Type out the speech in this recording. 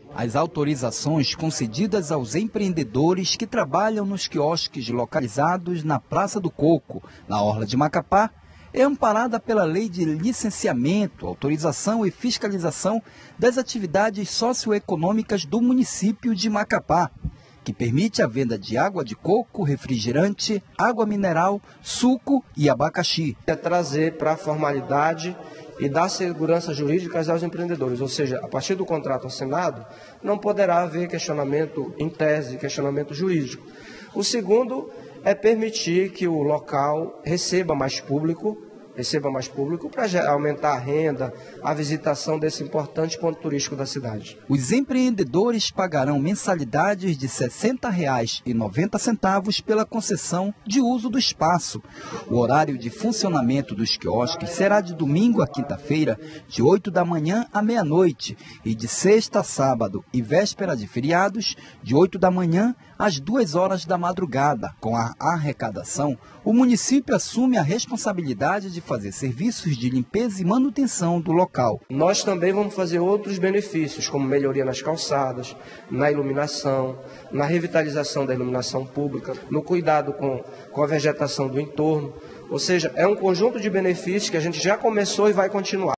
As autorizações concedidas aos empreendedores que trabalham nos quiosques localizados na Praça do Coco, na Orla de Macapá, é amparada pela Lei de Licenciamento, Autorização e Fiscalização das Atividades Socioeconômicas do município de Macapá, que permite a venda de água de coco, refrigerante, água mineral, suco e abacaxi. É trazer para a formalidade e dar segurança jurídica aos empreendedores, ou seja, a partir do contrato assinado, não poderá haver questionamento em tese, questionamento jurídico. O segundo é permitir que o local receba mais público para aumentar a renda, a visitação desse importante ponto turístico da cidade. Os empreendedores pagarão mensalidades de R$ 60,90 pela concessão de uso do espaço. O horário de funcionamento dos quiosques será de domingo a quinta-feira, de 8 da manhã à meia-noite, e de sexta a sábado e véspera de feriados, de 8 da manhã às 2 horas da madrugada. Com a arrecadação, o município assume a responsabilidade de fazer serviços de limpeza e manutenção do local. Nós também vamos fazer outros benefícios, como melhoria nas calçadas, na iluminação, na revitalização da iluminação pública, no cuidado com a vegetação do entorno. Ou seja, é um conjunto de benefícios que a gente já começou e vai continuar.